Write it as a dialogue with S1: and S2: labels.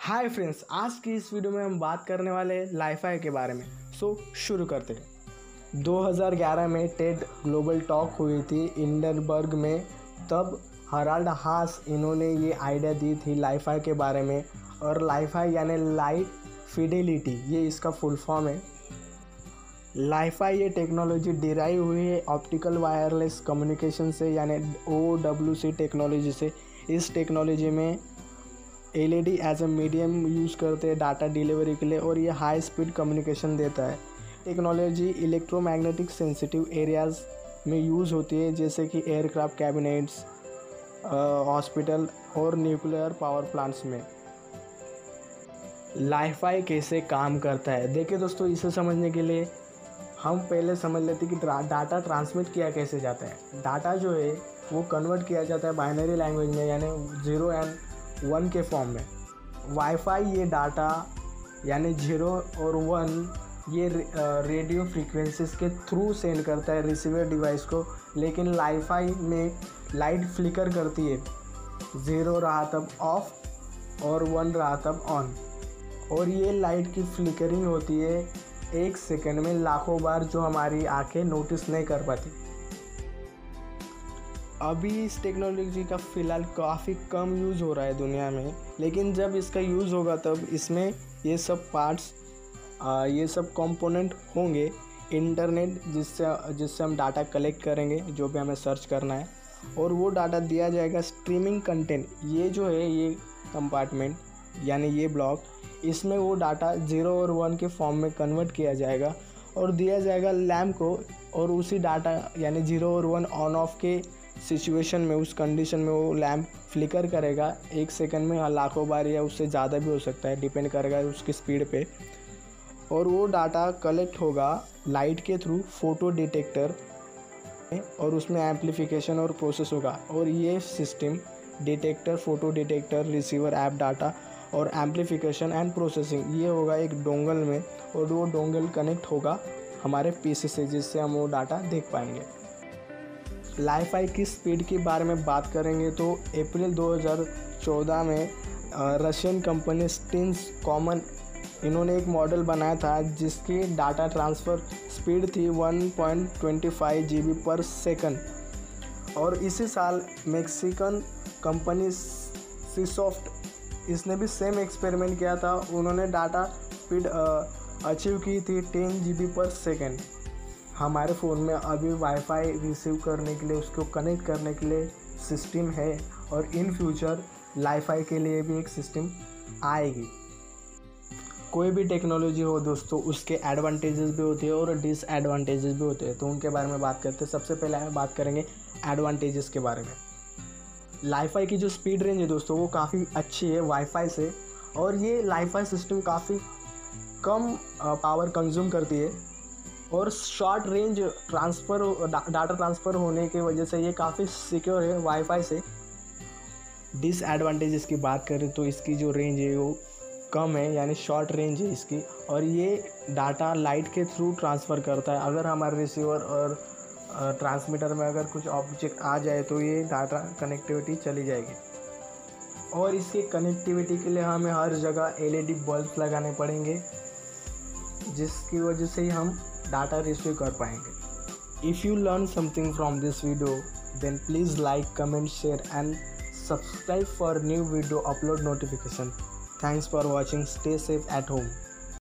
S1: Hi friends, आज की इस वीडियो में हम बात करने वाले हैं लाईफाई के बारे में। शुरू करते हैं। 2011 में टेड ग्लोबल टॉक हुई थी इंडनबर्ग में। तब हराल्ड हास इन्होंने ये आइडिया दी थी लाईफाई के बारे में। और लाईफाई यानी लाइट फिडेलिटी, ये इसका फुल फॉर्म है। लाईफाई ये टेक्नोलॉजी डिराइव हुई है ऑप्टिकल वायरलेस कम्युनिकेशन से, यानी OWC टेक्नोलॉजी से। इस टेक्नोलॉजी में LED as a medium use करते हैं डाटा डिलीवरी के लिए, और ये हाई स्पीड कम्युनिकेशन देता है। टेक्नोलॉजी इलेक्ट्रोमैग्नेटिक सेंसिटिव एरियाज़ में यूज़ होती है, जैसे कि एयरक्राफ्ट कैबिनेट्स, हॉस्पिटल और न्यूक्लियर पावर प्लांट्स में। लाईफाई कैसे काम करता है, देखिए दोस्तों, इसे समझने के लिए हम पहले समझ लेते हैं कि डाटा ट्रांसमिट किया कैसे जाता है। डाटा जो है वो कन्वर्ट किया जाता है बाइनरी लैंग्वेज में, यानी 0 और 1 के फॉर्म में। वाईफाई ये डाटा यानी 0 और 1 ये रेडियो फ्रीक्वेंसीज के थ्रू सेंड करता है रिसीवर डिवाइस को। लेकिन लाईफाई में लाइट फ्लिकर करती है, 0 रहा तब ऑफ और 1 रहा तब ऑन। और ये लाइट की फ्लिकरिंग होती है 1 सेकंड में लाखों बार, जो हमारी आंखें नोटिस नहीं कर पाती। अभी इस टेक्नोलॉजी का फ़िलहाल काफ़ी कम यूज़ हो रहा है दुनिया में, लेकिन जब इसका यूज़ होगा तब इसमें ये सब पार्ट्स, ये सब कंपोनेंट होंगे। इंटरनेट जिससे हम डाटा कलेक्ट करेंगे, जो भी हमें सर्च करना है, और वो डाटा दिया जाएगा स्ट्रीमिंग कंटेंट। ये जो है ये कंपार्टमेंट यानी ये ब्लॉक, इसमें वो डाटा 0 और 1 के फॉर्म में कन्वर्ट किया जाएगा और दिया जाएगा लैम्प को। और उसी डाटा यानी 0 और 1 ऑन ऑफ के सिचुएशन में, उस कंडीशन में वो लैम्प फ्लिकर करेगा 1 सेकंड में लाखों बार, या उससे ज़्यादा भी हो सकता है, डिपेंड करेगा उसकी स्पीड पे। और वो डाटा कलेक्ट होगा लाइट के थ्रू फोटो डिटेक्टर, और उसमें एम्प्लीफिकेशन और प्रोसेस होगा। और ये system detector, photo detector, receiver, app data और एम्प्लीफिकेशन एंड प्रोसेसिंग, ये होगा एक डोंगल में। और वो डोंगल कनेक्ट होगा हमारे PC से, जिससे हम वो डाटा देख पाएंगे। लाईफाई की स्पीड के बारे में बात करेंगे तो अप्रैल 2014 में रशियन कंपनी स्टिन्स कॉमन, इन्होंने एक मॉडल बनाया था जिसकी डाटा ट्रांसफ़र स्पीड थी 1.25 GB पर सेकंड। और इसी साल मेक्सिकन कंपनी सीसॉफ्ट, इसने भी सेम एक्सपेरिमेंट किया था। उन्होंने डाटा स्पीड अचीव की थी 10 GB पर सेकंड। हमारे फ़ोन में अभी वाईफाई रिसीव करने के लिए, उसको कनेक्ट करने के लिए सिस्टम है, और इन फ्यूचर लाईफाई के लिए भी एक सिस्टम आएगी। कोई भी टेक्नोलॉजी हो दोस्तों, उसके एडवांटेजेस भी होते हैं और डिसएडवांटेजेस भी होते हैं, तो उनके बारे में बात करते हैं। सबसे पहले हम बात करेंगे एडवांटेजेस के बारे में। लाईफाई की जो स्पीड रेंज है दोस्तों, वो काफ़ी अच्छी है वाईफाई से, और ये लाईफाई सिस्टम काफ़ी कम पावर कंज्यूम करती है, और शॉर्ट रेंज डाटा ट्रांसफ़र होने की वजह से ये काफ़ी सिक्योर है वाईफाई से। डिसएडवांटेजेस की बात करें तो इसकी जो रेंज है वो कम है, यानी शॉर्ट रेंज है इसकी, और ये डाटा लाइट के थ्रू ट्रांसफ़र करता है। अगर हमारे रिसीवर और ट्रांसमीटर में अगर कुछ ऑब्जेक्ट आ जाए तो ये डाटा कनेक्टिविटी चली जाएगी। और इसकी कनेक्टिविटी के लिए हमें हर जगह LED बल्ब लगाने पड़ेंगे, जिसकी वजह से ही हम डाटा रिसीव कर पाएंगे। If you learn something from this video, then please like, comment, share and subscribe for new video upload notification. Thanks for watching. Stay safe at home.